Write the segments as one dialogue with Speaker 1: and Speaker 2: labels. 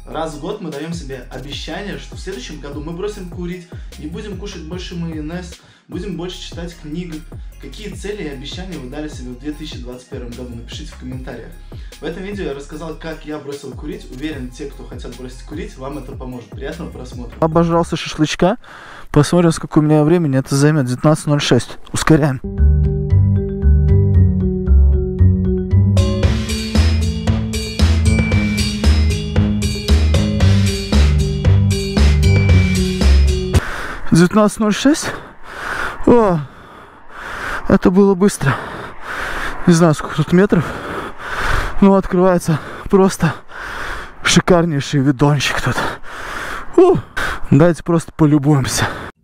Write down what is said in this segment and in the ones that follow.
Speaker 1: Раз в год мы даем себе обещание, что в следующем году мы бросим курить, не будем кушать больше майонез, будем больше читать книг. Какие цели и обещания вы дали себе в 2021 году? Напишите в комментариях. В этом видео я рассказал, как я бросил курить. Уверен, те, кто хотят бросить курить, вам это поможет. Приятного просмотра.
Speaker 2: Обожрался шашлычка. Посмотрим, сколько у меня времени это займет. 19:06. Ускоряем. О, это было быстро. Не знаю, сколько тут метров. Но открывается просто шикарнейший видончик тут. Давайте просто полюбуемся.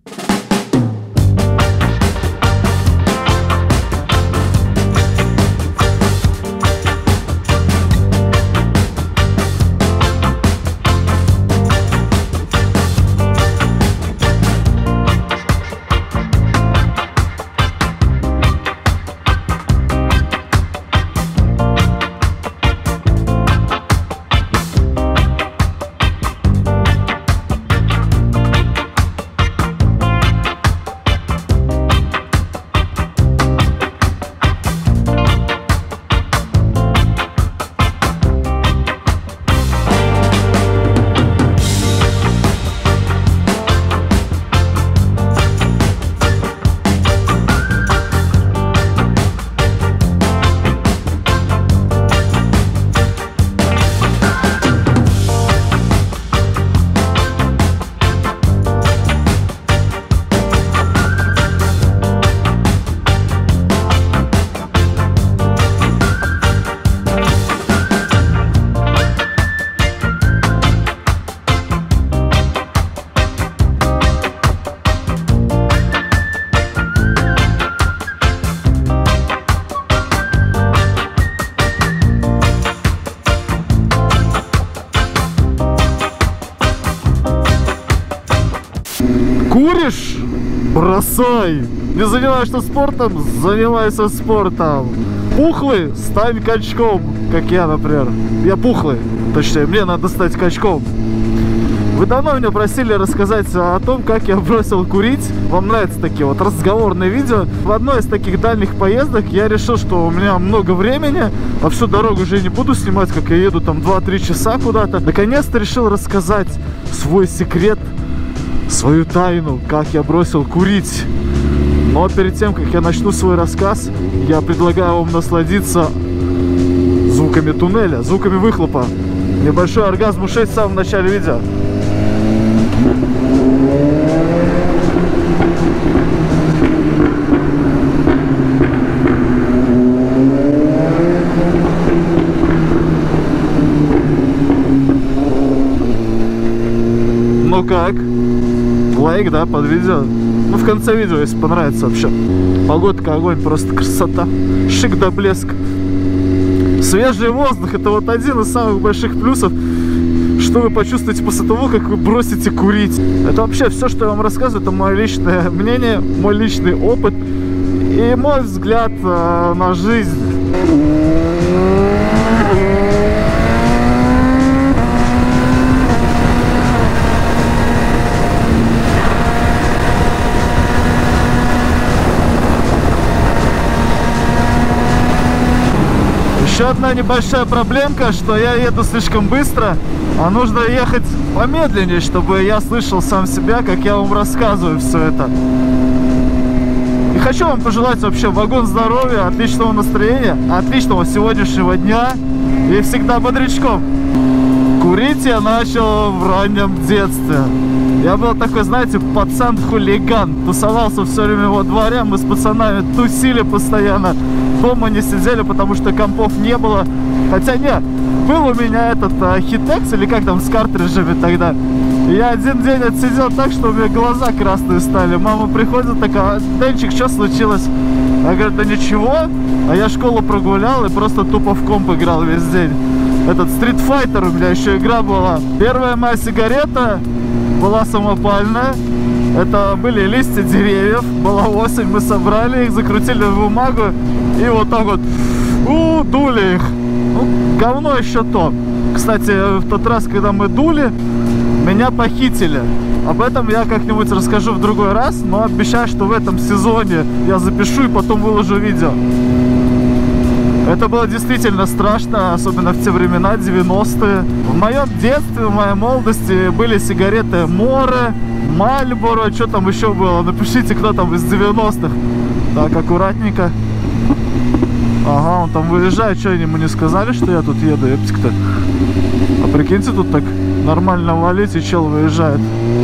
Speaker 2: Куришь? Бросай! Не занимаешься спортом? Занимайся спортом! Пухлый? Стань качком, как я, например. Я пухлый, точнее, мне надо стать качком. Вы давно меня просили рассказать о том, как я бросил курить. Вам нравятся такие вот разговорные видео. В одной из таких дальних поездок я решил, что у меня много времени, а всю дорогу уже не буду снимать, как я еду там 2-3 часа куда-то. Наконец-то решил рассказать свой секрет, свою тайну, как я бросил курить. Но перед тем, как я начну свой рассказ, я предлагаю вам насладиться звуками туннеля, звуками выхлопа. Небольшой оргазм ушей в самом начале видео. Ну как? Лайк, да, под видео. Ну, в конце видео, если понравится вообще. Погодка, огонь, просто красота. Шик да блеск. Свежий воздух — это вот один из самых больших плюсов, что вы почувствуете после того, как вы бросите курить. Это вообще все, что я вам рассказываю, это мое личное мнение, мой личный опыт и мой взгляд на жизнь. Еще одна небольшая проблемка, что я еду слишком быстро, а нужно ехать помедленнее, чтобы я слышал сам себя, как я вам рассказываю все это. И хочу вам пожелать вообще вагон здоровья, отличного настроения, отличного сегодняшнего дня и всегда бодрячком. Курить я начал в раннем детстве. Я был такой, знаете, пацан-хулиган. Тусовался все время во дворе, мы с пацанами тусили постоянно. Дома не сидели, потому что компов не было. Хотя нет, был у меня этот Хитекс, или как там, с картриджами тогда. И я один день отсидел так, что у меня глаза красные стали. Мама приходит такая: Денчик, что случилось? Я говорю: да ничего. А я школу прогулял и просто тупо в комп играл весь день. Этот Street Fighter у меня еще игра была. Первая моя сигарета была самопальная. Это были листья деревьев. Была осень, мы собрали их, закрутили в бумагу и вот так вот дули их. Ну, говно еще то. Кстати, в тот раз, когда мы дули, меня похитили. Об этом я как-нибудь расскажу в другой раз, но обещаю, что в этом сезоне я запишу и потом выложу видео. Это было действительно страшно, особенно в те времена, 90-е. В моем детстве, в моей молодости были сигареты Море, Мальборо, что там еще было? Напишите, кто там из 90-х. Так, аккуратненько. Ага, он там выезжает, что они ему не сказали, что я тут еду, ептик-то. А прикиньте, тут так нормально валить, и чел выезжает.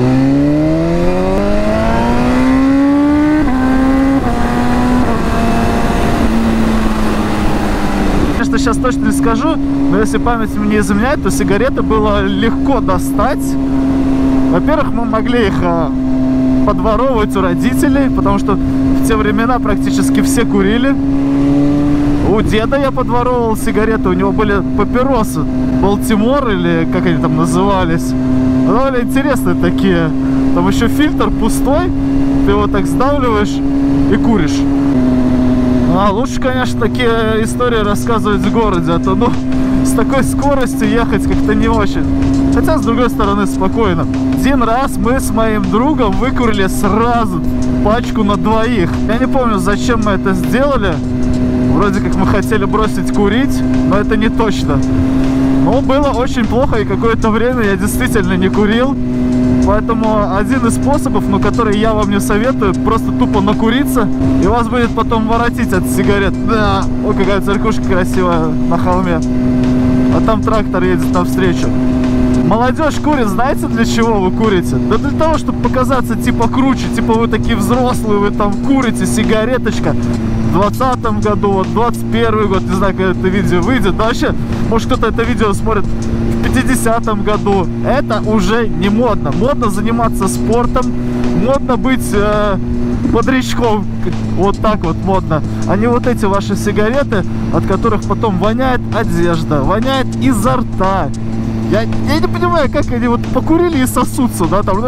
Speaker 2: Конечно, сейчас точно не скажу, но если память мне изменяет, то сигареты было легко достать. Во-первых, мы могли их подворовывать у родителей, потому что в те времена практически все курили. У деда я подворовывал сигареты, у него были папиросы Балтимор, или как они там назывались. Довольно интересные такие. Там еще фильтр пустой, ты его так сдавливаешь и куришь. А лучше, конечно, такие истории рассказывать в городе, а то, ну, с такой скоростью ехать как-то не очень. Хотя, с другой стороны, спокойно. Один раз мы с моим другом выкурили сразу пачку на двоих. Я не помню, зачем мы это сделали. Вроде как мы хотели бросить курить, но это не точно. Но было очень плохо, и какое-то время я действительно не курил. Поэтому один из способов, но который я вам не советую, просто тупо накуриться, и вас будет потом воротить от сигарет. Да, ой, какая церквушка красивая на холме. А там трактор едет навстречу. Молодежь курит, знаете, для чего вы курите? Да для того, чтобы показаться типа круче, типа вы такие взрослые, вы там курите, сигареточка. В 2020 году, вот 21 год, не знаю, когда это видео выйдет. Да вообще, может, кто-то это видео смотрит в 50-м году. Это уже не модно. Модно заниматься спортом, модно быть бодрячком. Вот так вот модно. А не вот эти ваши сигареты, от которых потом воняет одежда, воняет изо рта. Я не понимаю, как они вот покурили и сосутся, да, там.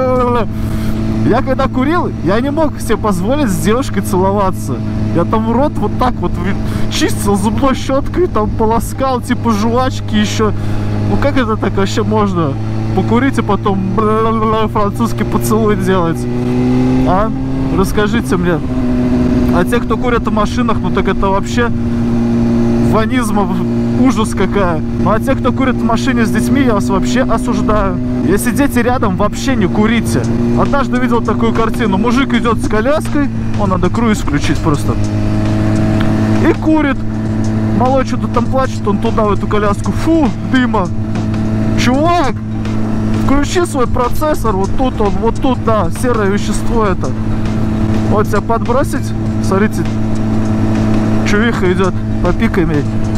Speaker 2: Я когда курил, я не мог себе позволить с девушкой целоваться. Я там рот вот так вот чистил зубной щеткой, там полоскал, типа жвачки еще. Ну как это так вообще можно? Покурить и потом французский поцелуй делать. А? Расскажите мне. А те, кто курят в машинах, ну так это вообще ванизма, ужас какая. Ну а те, кто курит в машине с детьми, я вас вообще осуждаю. Если дети рядом, вообще не курите. Однажды видел такую картину. Мужик идет с коляской, надо круиз включить просто. И курит. Малой что-то там плачет, он туда, в эту коляску. Фу, дыма. Чувак, включи свой процессор. Вот тут он, вот тут, да, серое вещество это. Вот тебя подбросить. Смотрите, чувиха идет, попикай.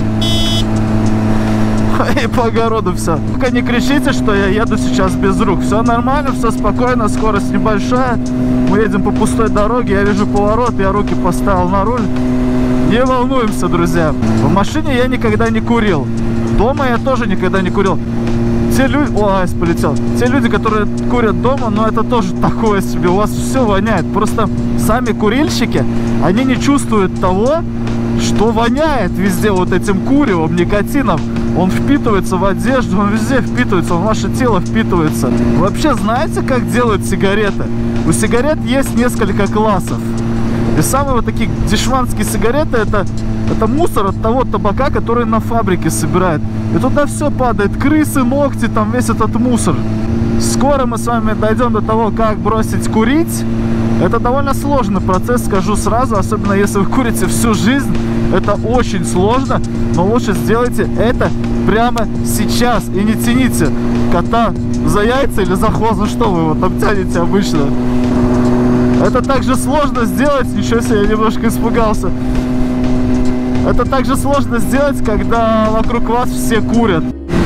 Speaker 2: И по огороду все. Только не кричите, что я еду сейчас без рук. Все нормально, все спокойно, скорость небольшая. Мы едем по пустой дороге, я вижу поворот, я руки поставил на руль. Не волнуемся, друзья. В машине я никогда не курил. Дома я тоже никогда не курил. Те люди... О, айс полетел. Те люди, которые курят дома, но это тоже такое себе. У вас все воняет. Просто сами курильщики, они не чувствуют того, что воняет везде вот этим куревом, никотином. Он впитывается в одежду, он везде впитывается, он в ваше тело впитывается. Вы вообще знаете, как делают сигареты? У сигарет есть несколько классов. И самые вот такие дешманские сигареты это мусор от того табака, который на фабрике собирают. И туда все падает, крысы, ногти, там весь этот мусор. Скоро мы с вами дойдем до того, как бросить курить. Это довольно сложный процесс, скажу сразу, особенно если вы курите всю жизнь. Это очень сложно, но лучше сделайте это прямо сейчас. И не тяните кота за яйца или за хвост, ну что вы его там тянете обычно. Это также сложно сделать, ничего себе, я немножко испугался. Это также сложно сделать, когда вокруг вас все курят.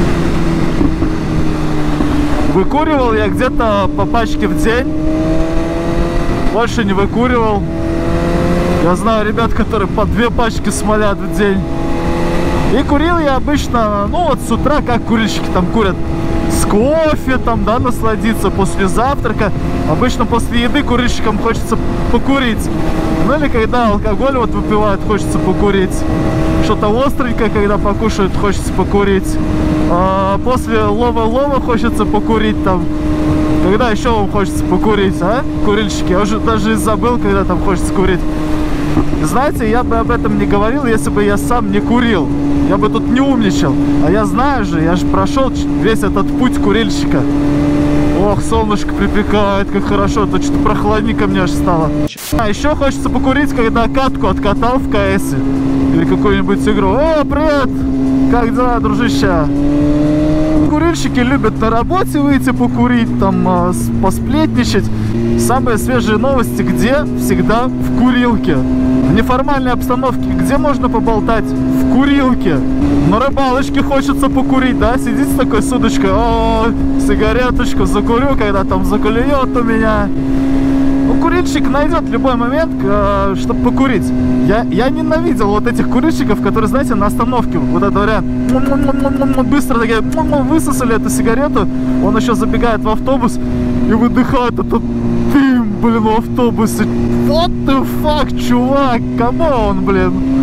Speaker 2: Выкуривал я где-то по пачке в день. Больше не выкуривал. Я знаю ребят, которые по 2 пачки смолят в день. И курил я обычно, ну вот с утра, как курильщики там курят, с кофе там, да, насладиться после завтрака. Обычно после еды курильщикам хочется покурить. Ну или когда алкоголь вот выпивают, хочется покурить. Что-то остренькое, когда покушают, хочется покурить. После лова хочется покурить там. Когда еще вам хочется покурить, а? Курильщики, я уже даже забыл, когда там хочется курить. Знаете, я бы об этом не говорил, если бы я сам не курил. Я бы тут не умничал. А я знаю же, я же прошел весь этот путь курильщика. Ох, солнышко припекает, как хорошо, то что-то прохладненько мне аж стало. А еще хочется покурить, когда катку откатал в КС или какую-нибудь игру. О, привет! Как дела, дружище? Курильщики любят на работе выйти покурить, там посплетничать. Самые свежие новости где? Всегда в курилке. В неформальной обстановке где можно поболтать? В курилке. На рыбалочке хочется покурить, да? Сидите с такой с удочкой. О, сигареточку закурю, когда там заклюет у меня. Ну, курильщик найдет любой момент, чтобы покурить. Я ненавидел вот этих курильщиков, которые, знаете, на остановке, вот это вариант, быстро такие, высосали эту сигарету, он еще забегает в автобус и выдыхает этот дым, блин, в автобусе. What the fuck, чувак, камон, блин.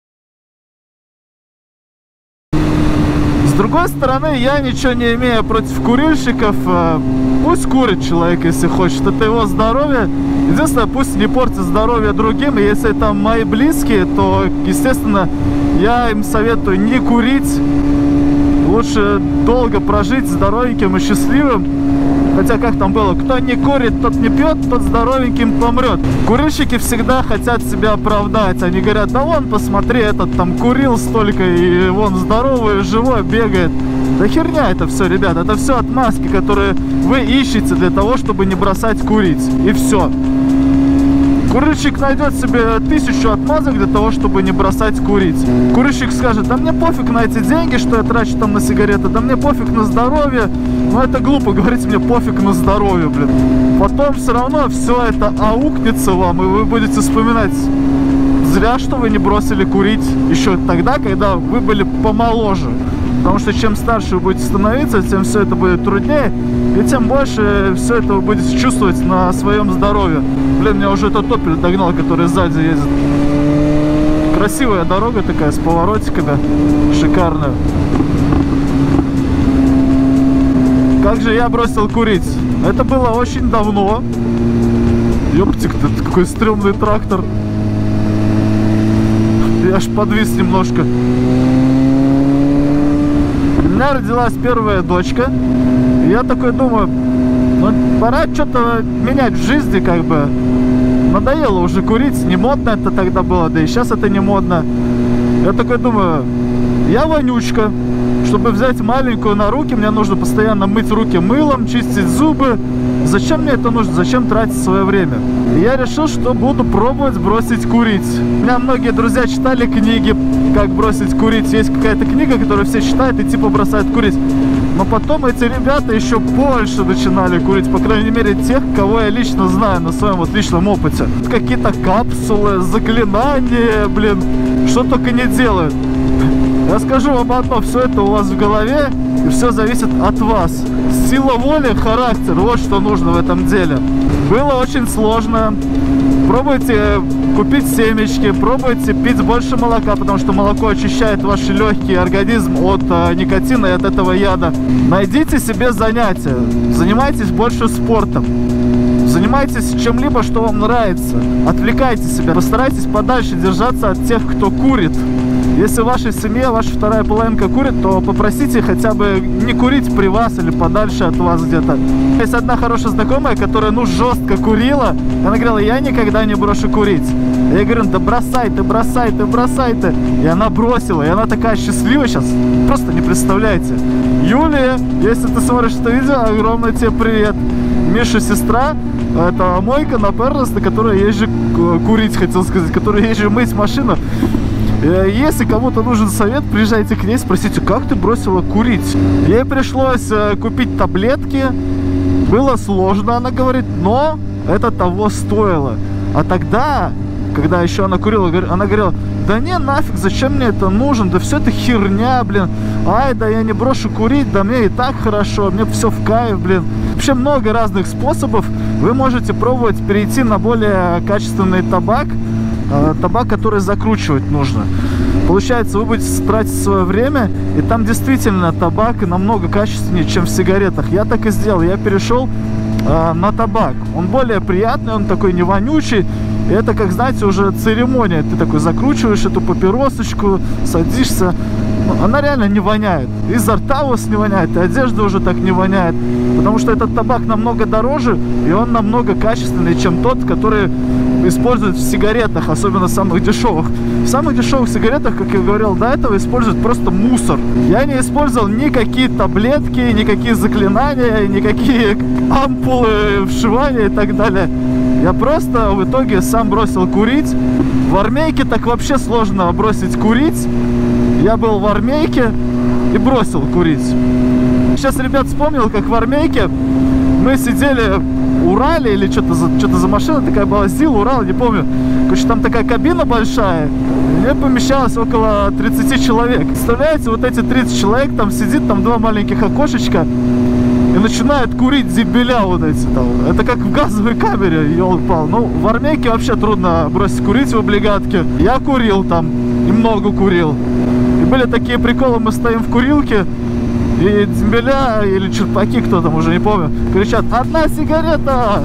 Speaker 2: С другой стороны, я ничего не имею против курильщиков. Пусть курит человек, если хочет, это его здоровье. Единственное, пусть не портит здоровье другим. И если это мои близкие, то, естественно, я им советую не курить. Лучше долго прожить здоровеньким и счастливым. Хотя как там было, кто не курит, тот не пьет, тот здоровеньким помрет. Курильщики всегда хотят себя оправдать. Они говорят, да вон, посмотри, этот там курил столько, и вон здоровый, живой, бегает. Да херня это все, ребят, это все отмазки, которые вы ищете для того, чтобы не бросать курить. И все. Курильщик найдет себе 1000 отмазок для того, чтобы не бросать курить. Курильщик скажет, да мне пофиг на эти деньги, что я трачу там на сигареты, да мне пофиг на здоровье. Но это глупо говорить мне пофиг на здоровье, блин. Потом все равно все это аукнется вам, и вы будете вспоминать, зря, что вы не бросили курить еще тогда, когда вы были помоложе. Потому что чем старше вы будете становиться, тем все это будет труднее, и тем больше все это вы будете чувствовать на своем здоровье. Блин, меня уже этот Opel догнал, который сзади ездит. Красивая дорога такая, с поворотиками, шикарная. Как же я бросил курить? Это было очень давно. Ёптик, ты какой стрёмный трактор. Я аж подвис немножко. У меня родилась первая дочка. И я такой думаю, ну пора что-то менять в жизни, как бы. Надоело уже курить, не модно это тогда было, да и сейчас это не модно. Я такой думаю, я вонючка. Чтобы взять маленькую на руки, мне нужно постоянно мыть руки мылом, чистить зубы. Зачем мне это нужно? Зачем тратить свое время? И я решил, что буду пробовать бросить курить. У меня многие друзья читали книги, как бросить курить. Есть какая-то книга, которую все читают и типа бросают курить. Но потом эти ребята еще больше начинали курить. По крайней мере, тех, кого я лично знаю на своем вот личном опыте. Какие-то капсулы, заклинания, блин, что только не делают. Я скажу вам одно, все это у вас в голове, и все зависит от вас. Сила воли, характер, вот что нужно в этом деле. Было очень сложно. Пробуйте купить семечки, пробуйте пить больше молока, потому что молоко очищает ваши легкие, организм от никотина и от этого яда. Найдите себе занятия, занимайтесь больше спортом. Занимайтесь чем-либо, что вам нравится. Отвлекайте себя, постарайтесь подальше держаться от тех, кто курит. Если в вашей семье ваша вторая половинка курит, то попросите хотя бы не курить при вас или подальше от вас где-то. Есть одна хорошая знакомая, которая, ну, жестко курила. Она говорила, я никогда не брошу курить. Я говорю, да бросай ты, бросай ты, бросай ты. И она бросила, и она такая счастливая сейчас. Просто не представляете. Юлия, если ты смотришь это видео, огромный тебе привет. Миша сестра, это мойка на Перлос, на которой я езжу курить, хотел сказать, которой я езжу мыть машину. Если кому-то нужен совет, приезжайте к ней, спросите, как ты бросила курить. Ей пришлось купить таблетки. Было сложно, она говорит, но это того стоило. А тогда, когда еще она курила, она говорила, да не, нафиг, зачем мне это нужно, да все это херня, блин. Ай, да я не брошу курить, да мне и так хорошо, мне все в кайф, блин. Вообще много разных способов. Вы можете пробовать перейти на более качественный табак. Табак, который закручивать нужно. Получается, вы будете тратить свое время, и там действительно табак намного качественнее, чем в сигаретах. Я так и сделал, я перешел на табак. Он более приятный, он такой не вонючий. И это, как, знаете, уже церемония. Ты такой закручиваешь эту папиросочку, садишься. Она реально не воняет. Изо рта у вас не воняет, и одежда уже так не воняет. Потому что этот табак намного дороже, и он намного качественнее, чем тот, который используют в сигаретах, особенно самых дешевых. В самых дешевых сигаретах, как я говорил до этого, используют просто мусор. Я не использовал никакие таблетки, никакие заклинания, никакие ампулы, вшивания и так далее. Я просто в итоге сам бросил курить. В армейке так вообще сложно бросить курить. Я был в армейке и бросил курить. Сейчас, ребят, вспомнил, как в армейке мы сидели в Урале, или что-то за машина такая была, ЗИЛ, Урал, не помню. Короче, там такая кабина большая, мне помещалось около 30 человек. Представляете, вот эти 30 человек, там сидит, там два маленьких окошечка, и начинают курить дебиля вот эти там. Это как в газовой камере, ёлки-пал. Ну, в армейке вообще трудно бросить курить в облигатке. Я курил там, и много курил. И были такие приколы, мы стоим в курилке, и дембеля или черпаки, кто там, уже не помню, кричат: «Одна сигарета!»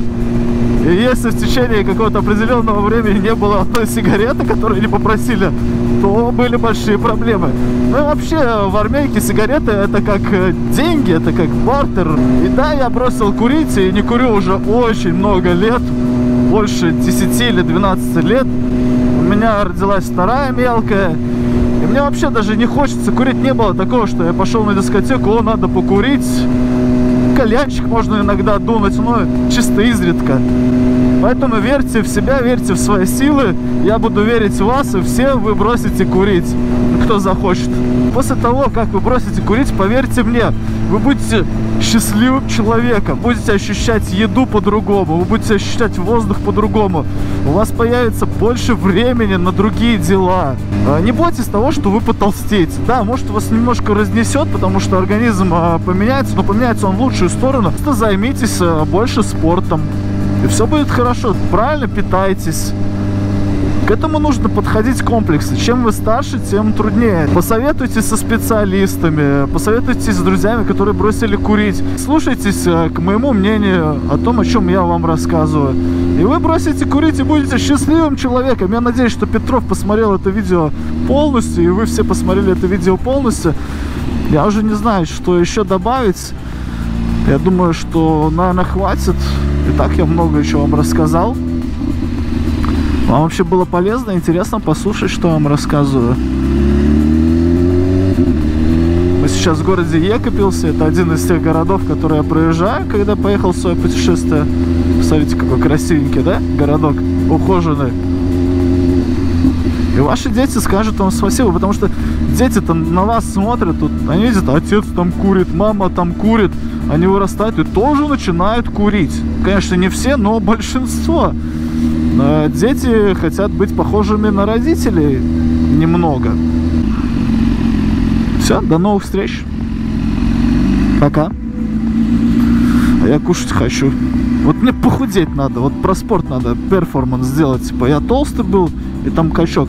Speaker 2: И если в течение какого-то определенного времени не было одной сигареты, которую не попросили, то были большие проблемы. Ну и вообще в армейке сигареты — это как деньги, это как бартер. И да, я бросил курить и не курю уже очень много лет, больше 10 или 12 лет. У меня родилась вторая мелкая. И мне вообще даже не хочется курить. Не было такого, что я пошел на дискотеку, о, надо покурить. Кальянчик можно иногда дунуть, но чисто изредка. Поэтому верьте в себя, верьте в свои силы. Я буду верить в вас, и все вы бросите курить, кто захочет. После того, как вы бросите курить, поверьте мне, вы будете счастливым человеком, будете ощущать еду по-другому, вы будете ощущать воздух по-другому. У вас появится больше времени на другие дела. Не бойтесь того, что вы потолстеете. Да, может, вас немножко разнесет, потому что организм поменяется, но поменяется он в лучшую сторону. Просто займитесь больше спортом, и все будет хорошо. Правильно питайтесь. К этому нужно подходить комплексно. Чем вы старше, тем труднее. Посоветуйтесь со специалистами, посоветуйтесь с друзьями, которые бросили курить. Слушайтесь к моему мнению о том, о чем я вам рассказываю. И вы бросите курить и будете счастливым человеком. Я надеюсь, что Петров посмотрел это видео полностью, и вы все посмотрели это видео полностью. Я уже не знаю, что еще добавить. Я думаю, что, наверное, хватит. И так я много еще вам рассказал. Вам вообще было полезно, интересно послушать, что я вам рассказываю. Мы сейчас в городе Екапелсе. Это один из тех городов, которые я проезжаю, когда поехал в свое путешествие. Посмотрите, какой красивенький, да, городок, ухоженный. И ваши дети скажут вам спасибо, потому что дети-то на вас смотрят, тут, они видят, отец там курит, мама там курит. Они вырастают и тоже начинают курить. Конечно, не все, но большинство. Дети хотят быть похожими на родителей немного. Все, до новых встреч. Пока. А я кушать хочу. Вот мне похудеть надо, вот про спорт надо перформанс сделать. Типа я толстый был, и там качок.